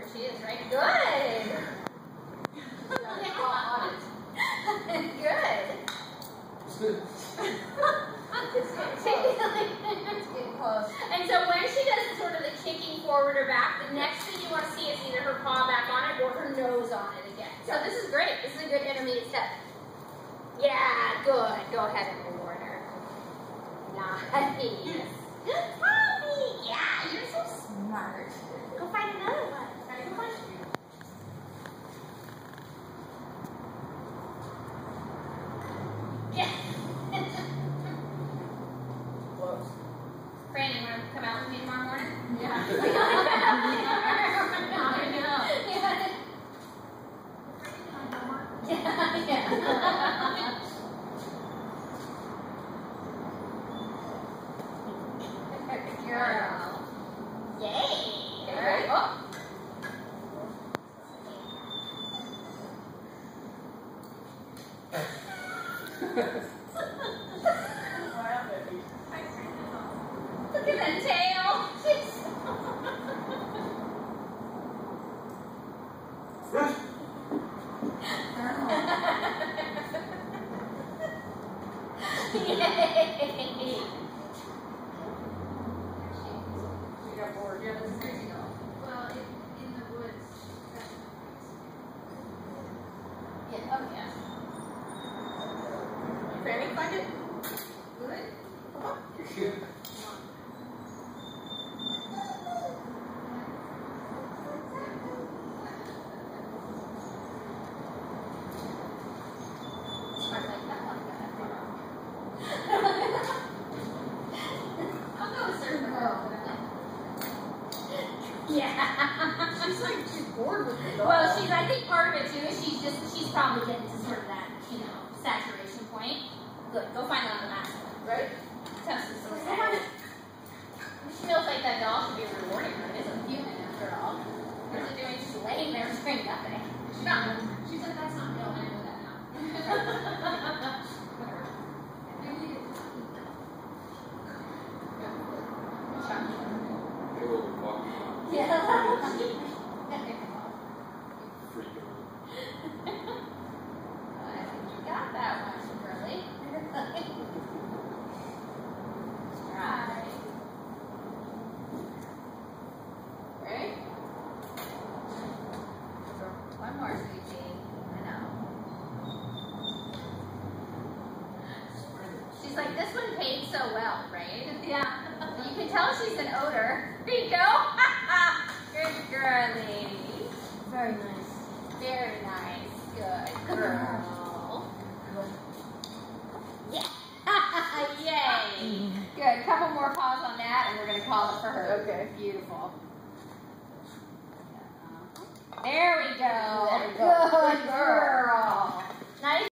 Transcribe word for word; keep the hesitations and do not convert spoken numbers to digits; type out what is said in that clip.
There she is, right? Good. Good. And so when she does sort of the kicking forward or back, the next thing you want to see is either her paw back on it or her nose on it again. So this is great. This is a good intermediate step. Yeah, good. Go ahead and reward her. Nice. Good puppy. Yeah, you're so smart. Go find another one. Go find Yeah. Close. Franny, you want to come out with me tomorrow morning? Yeah. Yeah. Yeah. Girl. Yay. All right. Oh. Look at that tail. Yay. She got bored. Yeah, that's crazy. Well, in, in the woods. Yeah. Oh, yeah. Franny, find it. Good. Come on. I'll go with certain girl. Yeah. She's like, she's bored with the dog. Well, she's, I think part of it too is she's just, she's probably getting to sort of that, you know, saturation point. Good. Go find another last one. Right? Test this one. She feels like that doll should be rewarding her. It is a human after all. What's it doing? Just laying there doing nothing. She's not. She said that's not real. I know that now. Yeah. I think you got that one, Shirley. Right. Right? One more, sweetie. I know. She's like, this one paid so well, right? Yeah. You can tell she's an odor. There you go. Good girlie. Very nice. Very nice. Good girl. Yeah. Yay. Good. Couple more paws on that, and we're going to call it for her. Okay. Beautiful. There we go.